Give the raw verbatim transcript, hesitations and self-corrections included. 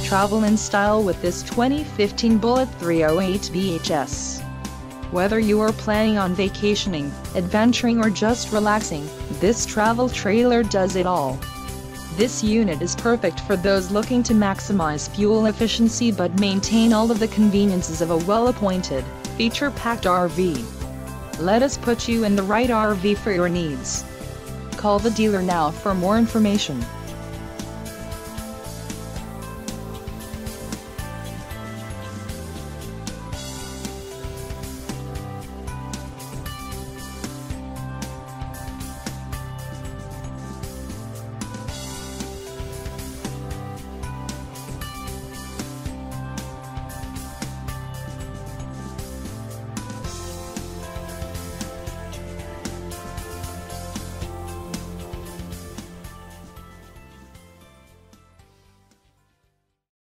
Travel in style with this twenty fifteen Bullet three oh eight B H S. Whether you are planning on vacationing, adventuring or just relaxing, this travel trailer does it all. This unit is perfect for those looking to maximize fuel efficiency but maintain all of the conveniences of a well-appointed, feature-packed R V. Let us put you in the right R V for your needs. Call the dealer now for more information.